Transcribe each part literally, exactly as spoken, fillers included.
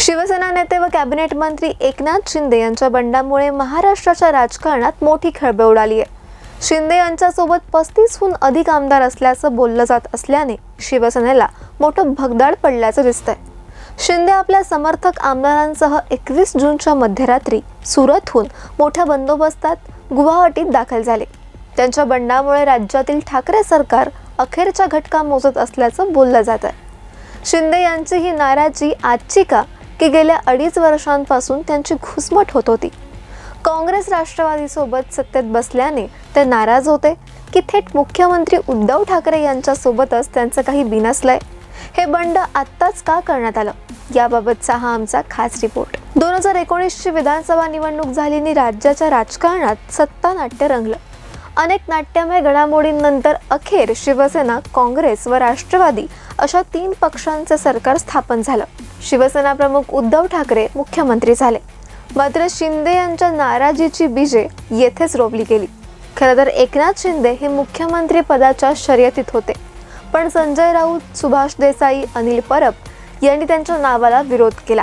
शिवसेना नेते व कॅबिनेट मंत्री एकनाथ शिंदे यांच्या बंडामुळे महाराष्ट्राच्या राजकारणात मोठी खळबळ उडाली आहे। शिंदे यांच्यासोबत पस्तीसहून अधिक आमदार असल्याचं बोललं जात असल्याने शिवसेनेला मोठं भगदाड पडल्याचं दिसतंय। शिंदे आपल्या समर्थक आमदारांसह एकवीस जूनच्या मध्यरात्री सुरतहून मोठ्या बंदोबस्तात गुवाहाटीत दाखल झाले। त्यांच्या बंडामुळे राज्यातील ठाकरे सरकार अखेरच्या घटका मोजत असल्याचं बोललं जात आहे। शिंदे यांची ही नाराजी आजची का की गेल्या अडीच वर्षांपासून त्यांची घुसमट होत होती। काँग्रेस राष्ट्रवादी सोबत सत्तेत बसल्याने ते नाराज होते की थेट मुख्यमंत्री उद्धव ठाकरे यांच्या सोबतच त्यांचं काही बिनसलंय। हे बंड आत्ताच का करण्यात आलं याबाबतचा हा आमचा खास रिपोर्ट। दोन हजार एकोणीस ची विधानसभा निवडणूक झाली आणि राज्याच्या राजकारणात सत्ता नाट्य रंगलं। अनेक नाट्यमय घडामोडींनंतर अखेर शिवसेना, काँग्रेस व राष्ट्रवादी अशा तीन पक्षांचे सरकार स्थापन झालं। शिवसेना प्रमुख उद्धव ठाकरे मुख्यमंत्री झाले, मात्र शिंदे यांच्या नाराजीची बीजे येथेच रोवली गेली। खरं तर एकनाथ शिंदे हे मुख्यमंत्री पदाच्या शर्यतीत होते, पण संजय राऊत, सुभाष देसाई, अनिल परब यांनी त्यांच्या नावाला विरोध केला।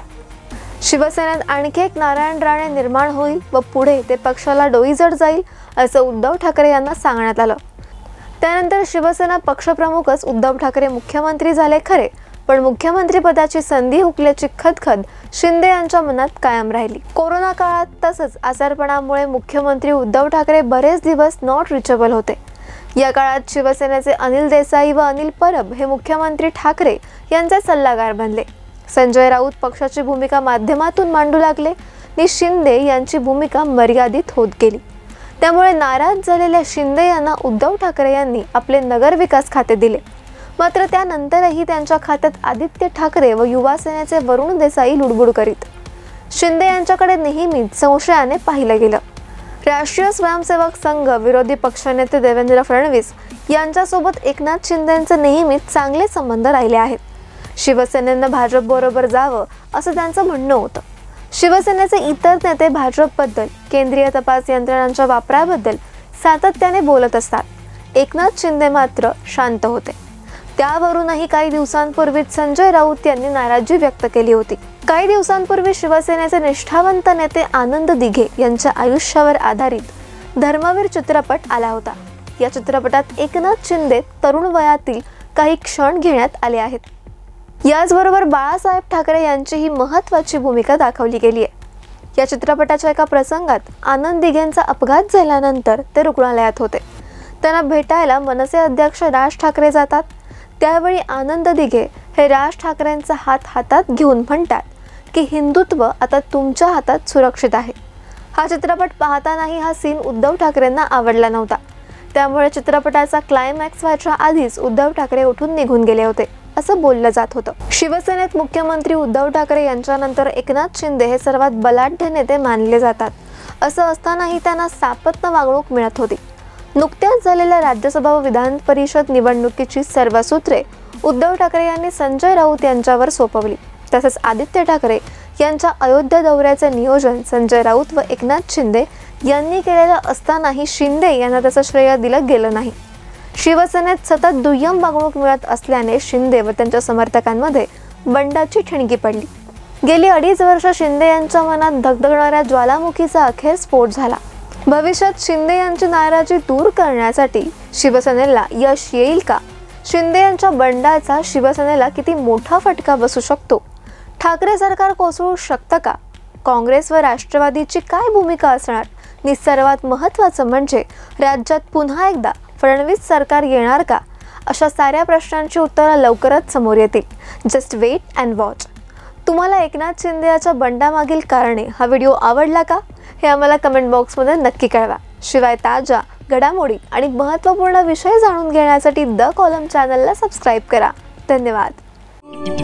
शिवसेनेत आणखी एक नारायण राणे निर्माण होईल व पुढे ते पक्षाला डोईजड जाईल असं उद्धव ठाकरे यांना सांगण्यात आलं। त्यानंतर शिवसेना पक्षप्रमुखच उद्धव ठाकरे मुख्यमंत्री झाले खरे, पण मुख्यमंत्री पदाची संधी हुकल्याची खदखद शिंदे यांच्या मनात कायम राहिली। कोरोना काळात तसंच आजारपणामुळे मुख्यमंत्री उद्धव ठाकरे बरेच दिवस नॉट रिचेबल होते। या काळात शिवसेनेचे अनिल देसाई व अनिल परब हे मुख्यमंत्री ठाकरे यांचे सल्लागार बनले। संजय राऊत पक्षाची भूमिका माध्यमातून मांडू लागले आणि शिंदे यांची भूमिका मर्यादित होत गेली। त्यामुळे नाराज झालेल्या शिंदे यांना उद्धव ठाकरे यांनी आपले नगर विकास खाते दिले, मात्र त्यानंतरही त्यांच्या खात्यात आदित्य ठाकरे व युवा सेनेचे वरुण देसाई लुडबुड करीत। शिंदे यांच्याकडे नेहमीच संशयाने पाहिलं गेलं। राष्ट्रीय स्वयंसेवक संघ, विरोधी पक्षनेते देवेंद्र फडणवीस यांच्यासोबत एकनाथ शिंदेंचे नेहमीच चांगले संबंध राहिले आहेत। शिवसेनेनं भाजपबरोबर जावं असं त्यांचं म्हणणं होतं। शिवसेनेचे इतर नेते भाजपबद्दल, केंद्रीय तपास यंत्रणांच्या वापराबद्दल सातत्याने बोलत असतात। एकनाथ शिंदे मात्र शांत होते। त्यावरूनही काही दिवसांपूर्वीच संजय राऊत यांनी नाराजी व्यक्त केली होती। काही दिवसांपूर्वी शिवसेनेचे निष्ठावंत नेते आनंद दिघे यांच्या आयुष्यावर आधारित धर्मवीर चित्रपट आला होता। या चित्रपटात एकनाथ शिंदे तरुण वयातील काही क्षण घेण्यात आले आहेत। याचबरोबर बाळासाहेब ठाकरे यांचीही महत्त्वाची भूमिका दाखवली गेली आहे। या चित्रपटाच्या एका प्रसंगात आनंद दिघेंचा अपघात झाल्यानंतर ते रुग्णालयात होते। त्यांना भेटायला मनसे अध्यक्ष राज ठाकरे जातात। त्यावेळी आनंद दिघे हे राज ठाकरेंचा हात हातात घेऊन म्हणतात की हिंदुत्व आता तुमच्या हातात सुरक्षित आहे। हा चित्रपट पाहतानाही हा सीन उद्धव ठाकरेंना आवडला नव्हता। त्यामुळे चित्रपटाचा क्लायमॅक्स व्हायच्या आधीच उद्धव ठाकरे उठून निघून गेले होते असं बोललं जात होतं। शिवसेनेत मुख्यमंत्री उद्धव ठाकरे यांच्यानंतर एकनाथ शिंदे हे सर्वात बलाढ्य नेते मानले जातात। असं असतानाही त्यांना सापत्न वागणूक मिळत होती। नुकत्याच झालेल्या राज्यसभा व विधान परिषद निवडणुकीची सर्व सूत्रे उद्धव ठाकरे यांनी संजय राऊत यांच्यावर सोपवली। तसंच आदित्य ठाकरे यांच्या अयोध्या दौऱ्याचे नियोजन संजय राऊत व एकनाथ शिंदे यांनी केलेलं असतानाही शिंदे यांना त्याचं श्रेय दिलं गेलं नाही। शिवसेनेत सतत दुय्यम वागणूक मिळत असल्याने शिंदे व त्यांच्या समर्थकांमध्ये बंडाची ठिणगी पडली। गेली अडीच वर्ष शिंदे यांच्या मनात धगधगणाऱ्या ज्वालामुखीचा अखेर स्फोट झाला। भविष्यात शिंदे यांची नाराजी दूर करण्यासाठी शिवसेनेला यश येईल का? शिंदे यांच्या बंडाचा शिवसेनेला किती मोठा फटका बसू शकतो? ठाकरे सरकार कोसळू शकतं का? काँग्रेस व राष्ट्रवादीची काय भूमिका असणार? आणि सर्वात महत्त्वाचं म्हणजे राज्यात पुन्हा एकदा फडणवीस सरकार येणार का? अशा साऱ्या प्रश्नांची उत्तरं लवकरच समोर येतील। Just wait and watch. तुम्हाला एकनाथ शिंदे याच्या बंडामागील कारणे हा व्हिडिओ आवडला का हे आम्हाला कमेंट बॉक्समध्ये नक्की कळवा। शिवाय ताज्या घडामोडी आणि महत्त्वपूर्ण विषय जाणून घेण्यासाठी द कॉलम चॅनलला सबस्क्राईब करा। धन्यवाद।